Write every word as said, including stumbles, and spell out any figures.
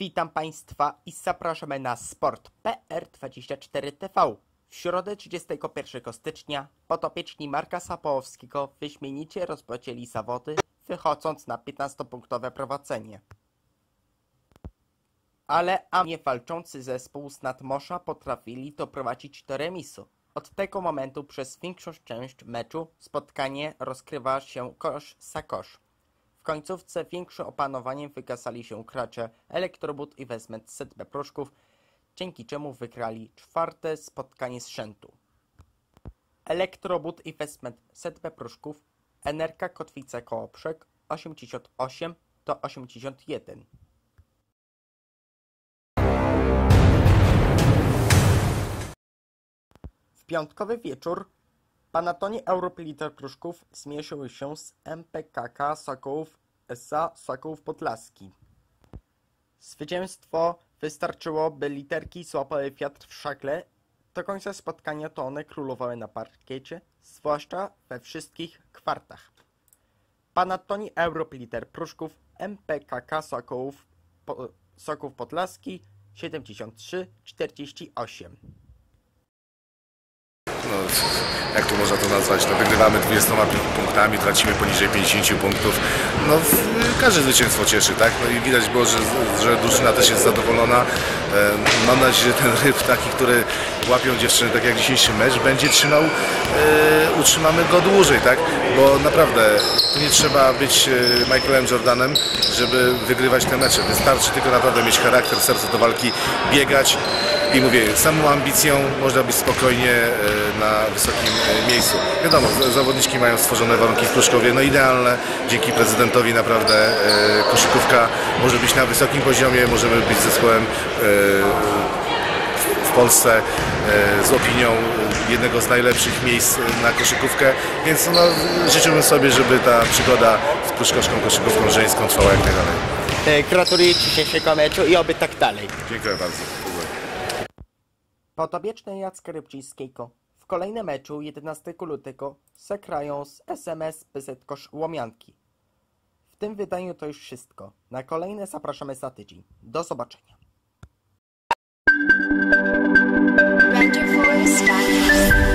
Witam Państwa i zapraszamy na Sport P R dwadzieścia cztery T V. W środę trzydziestego pierwszego stycznia podopieczni Marka Sokołowskiego wyśmienicie rozpoczęli zawody, wychodząc na piętnastopunktowe prowadzenie. Ale nie walczący zespół z Nadmosza potrafili doprowadzić do remisu. Od tego momentu przez większą część meczu spotkanie rozgrywa się kosz za kosz. W końcówce większym opanowaniem wykazali się gracze Elektrobud Investment Z B Pruszków, dzięki czemu wygrali czwarte spotkanie z rzędu. Elektrobud Investment Z B Pruszków, Energa Kotwice Kołobrzeg osiemdziesiąt osiem do osiemdziesiąt jeden. W piątkowy wieczór Panatoni Europliter Pruszków zmierzyły się z M P K K Sokołów S A Sokołów Podlaski. Zwycięstwo wystarczyło, by literki złapały wiatr w szakle. Do końca spotkania to one królowały na parkiecie, zwłaszcza we wszystkich kwartach. Panatoni Europliter Pruszków M P K K Sokołów, po, Sokołów Podlaski siedemdziesiąt trzy czterdzieści osiem. No, jak tu można to nazwać, no, wygrywamy dwudziestoma punktami, tracimy poniżej pięćdziesięciu punktów. No, każde zwycięstwo cieszy, tak? No i widać było, że, że drużyna też jest zadowolona. E, mam nadzieję, że ten ryb taki, który łapią dziewczyny, tak jak dzisiejszy mecz, będzie trzymał, e, utrzymamy go dłużej, tak? Bo naprawdę tu nie trzeba być Michaelem Jordanem, żeby wygrywać te mecze. Wystarczy tylko naprawdę mieć charakter, serce do walki, biegać. I mówię, samą ambicją można być spokojnie na wysokim miejscu. Wiadomo, zawodniczki mają stworzone warunki w Pruszkowie, no idealne. Dzięki prezydentowi naprawdę koszykówka może być na wysokim poziomie, możemy być zespołem w Polsce z opinią jednego z najlepszych miejsc na koszykówkę, więc no, życzyłbym sobie, żeby ta przygoda z pruszkowską koszykówką żeńską trwała jak najdalej. Gratuluję dzisiejszego meczu i oby tak dalej. Dziękuję bardzo. Podopieczne Jacka Rybczyńskiego w kolejnym meczu jedenastego lutego zagrają z S M S B Z Kosz Łomianki. W tym wydaniu to już wszystko. Na kolejne zapraszamy za tydzień. Do zobaczenia. Ranger Forest Spanish.